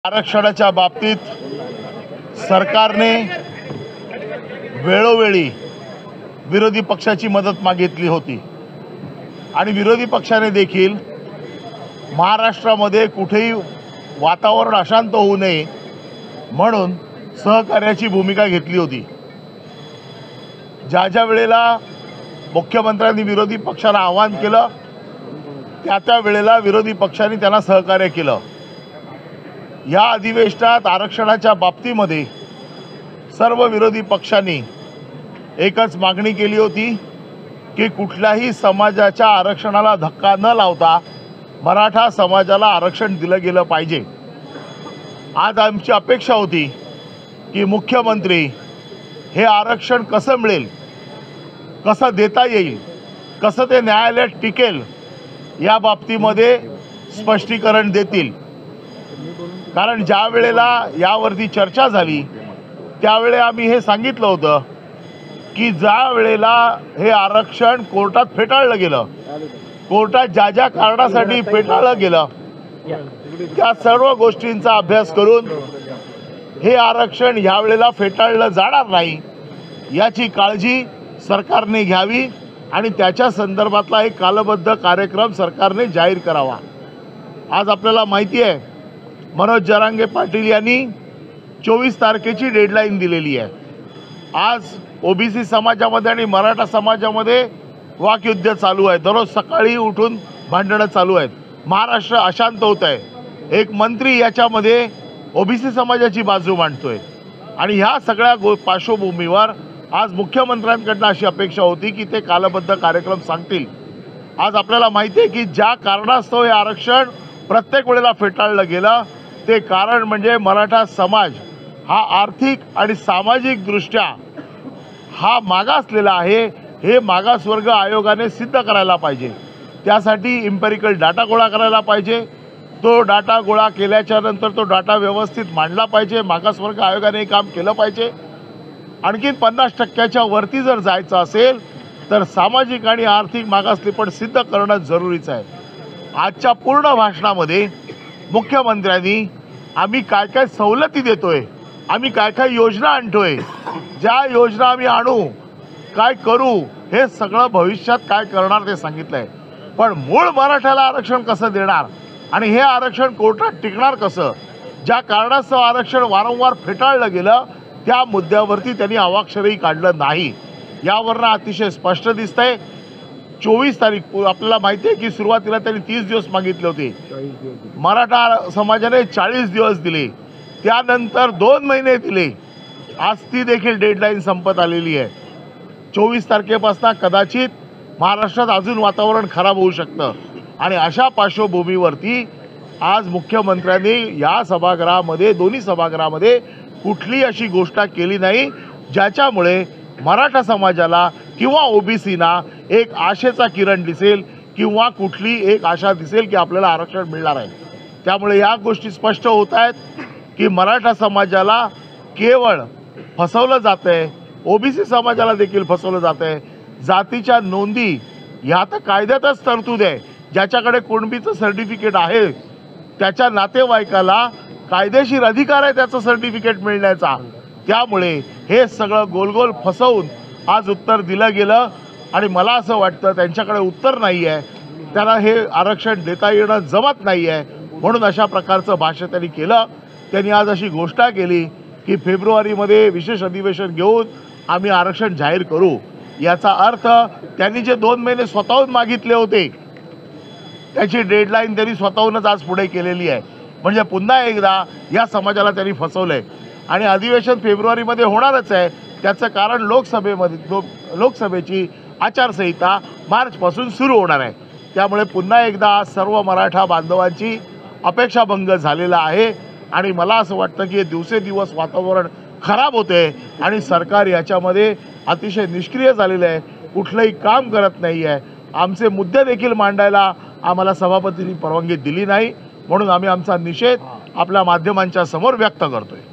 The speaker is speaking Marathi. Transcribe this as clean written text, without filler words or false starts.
आरक्षणाच्या बाबतीत सरकारने वेळोवेळी विरोधी पक्षाची मदत मागितली होती आणि विरोधी पक्षाने देखील महाराष्ट्रामध्ये कुठेही वातावरण अशांत होऊ नये म्हणून सहकार्याची भूमिका घेतली होती। ज्या वेळेला मुख्यमंत्र्यांनी विरोधी पक्षाला आवाहन केलं त्या वेळेला विरोधी पक्षांनी त्यांना सहकार्य केलं। या अधिवेशनात आरक्षणाच्या बाबतीमध्ये सर्व विरोधी पक्षांनी एकच मागणी केली होती की कुठल्याही समाजाच्या आरक्षणाला धक्का न लावता मराठा समाजाला आरक्षण दिलं गेलं पाहिजे। आज आमची अपेक्षा होती की मुख्यमंत्री हे आरक्षण कसं मिळेल, कसं देता येईल, कसं ते न्यायालयात टिकेल या बाबतीमध्ये स्पष्टीकरण देतील। कारण ज्या वेळेला यावरती चर्चा झाली त्यावेळे आम्ही हे सांगितलं होतं की ज्या वेळेला हे आरक्षण कोर्टात फेटाळलं गेलं, कोर्टात ज्या कारणासाठी फेटाळलं गेलं त्या सर्व गोष्टींचा अभ्यास करून हे आरक्षण ह्या वेळेला फेटाळलं जाणार नाही याची काळजी सरकारने घ्यावी आणि त्याच्या संदर्भातला एक कालबद्ध कार्यक्रम सरकारने जाहीर करावा। आज आपल्याला माहिती आहे मनोज जरांगे पाटील यांनी 24 तारखेची डेडलाईन दिलेली आहे। आज ओबीसी समाजामध्ये आणि मराठा समाजामध्ये वाकयुद्ध चालू आहे। दररोज सकाळी उठून भांडणं चालू आहेत। महाराष्ट्र अशांत होत आहे। एक मंत्री याच्यामध्ये ओबीसी समाजाची बाजू मांडतोय आणि ह्या सगळ्या पार्श्वभूमीवर आज मुख्यमंत्र्यांकडून अशी अपेक्षा होती की ते कालबद्ध कार्यक्रम सांगतील। आज आपल्याला माहिती आहे की ज्या कारणास्तव हे आरक्षण प्रत्येक वेळेला फेटाळलं गेलं ते कारण म्हणजे मराठा समाज हा आर्थिक आणि सामाजिक दृष्ट्या हा मागासलेला आहे। हे मागासवर्ग आयोगाने सिद्ध करायला पाहिजे। त्यासाठी इम्पेरिकल डाटा गोळा करायला पाहिजे। तो डाटा गोळा केल्याच्या नंतर तो डाटा व्यवस्थित मांडला पाहिजे। मागासवर्ग आयोगाने हे काम केलं पाहिजे। आणखीन 50% वरती जर जायचं असेल तर सामाजिक आणि आर्थिक मागासलेपण सिद्ध करणं जरुरीचं आहे। आजच्या पूर्ण भाषणामध्ये मुख्यमंत्र्यांनी आम्ही काय काय सवलती देतोय, आम्ही काय काय योजना आणतोय, ज्या योजना आम्ही आणू, काय करू, हे सगळं भविष्यात काय करणार ते सांगितलंय। पण मूळ मराठ्याला आरक्षण कसं देणार आणि हे आरक्षण कोर्टात टिकणार कसं, ज्या कारणास्तव आरक्षण वारंवार फेटाळलं गेलं त्या मुद्द्यावरती त्यांनी अवाक्षरही काढलं नाही। यावरनं अतिशय स्पष्ट दिसतंय 24 तारीख आपल्याला माहिती आहे की सुरुवातीला त्यांनी 30 दिवस मागितले होते, मराठा समाजाने 40 दिवस दिले, त्यानंतर 2 महिने दिले। आज ती देखील डेडलाईन संपत आलेली आहे। 24 तारखेपासून कदाचित महाराष्ट्रात अजून वातावरण खराब होऊ शकतं आणि अशा पार्श्वभूमीवरती आज मुख्यमंत्र्यांनी या सभागृहामध्ये दोन्ही सभागृहामध्ये कुठली अशी गोष्ट केली नाही ज्याच्यामुळे मराठा समाजाला किंवा ओबीसीना एक आशेचा किरण दिसेल किंवा कुठली एक आशा दिसेल की आपल्याला आरक्षण मिळणार आहे। त्यामुळे या गोष्टी स्पष्ट होत आहेत की मराठा समाजाला केवळ फसवलं जातंय, ओबीसी समाजाला देखील फसवलं जातंय। जातीच्या नोंदी ह्या तर कायद्यातच तरतूद आहे। ज्याच्याकडे कुणबीचं सर्टिफिकेट आहे त्याच्या नातेवाईकाला कायदेशीर अधिकार आहे त्याचं सर्टिफिकेट मिळण्याचा। त्यामुळे हे सगळं गोलगोल फसवून आज उत्तर दिलं गेलं आणि मला असं वाटतं त्यांच्याकडे उत्तर नाही आहे, त्यांना हे आरक्षण देता येणं जमत नाही आहे म्हणून अशा प्रकारचं भाष्य त्यांनी केलं। त्यांनी आज अशी घोषणा केली की फेब्रुवारीमध्ये विशेष अधिवेशन घेऊन आम्ही आरक्षण जाहीर करू। याचा अर्थ त्यांनी जे 2 महिने स्वतःहून मागितले होते त्याची डेडलाईन त्यांनी स्वतःहूनच आज पुढे केलेली आहे। म्हणजे पुन्हा एकदा या समाजाला त्यांनी फसवलंय आणि अधिवेशन फेब्रुवारीमध्ये होणारच आहे। त्याचं कारण लोकसभेची आचारसंहिता मार्चपासून सुरू होणार आहे। त्यामुळे पुन्हा एकदा सर्व मराठा बांधवांची अपेक्षाभंग झालेला आहे आणि मला असं वाटतं की दिवसेदिवस वातावरण खराब होते आणि सरकार याच्यामध्ये अतिशय निष्क्रिय झालेलं आहे, कुठलंही काम करत नाही आहे। आमचे मुद्दे देखील मांडायला आम्हाला सभापतींनी परवानगी दिली नाही म्हणून आम्ही आमचा निषेध आपल्या माध्यमांच्या समोर व्यक्त करतोय।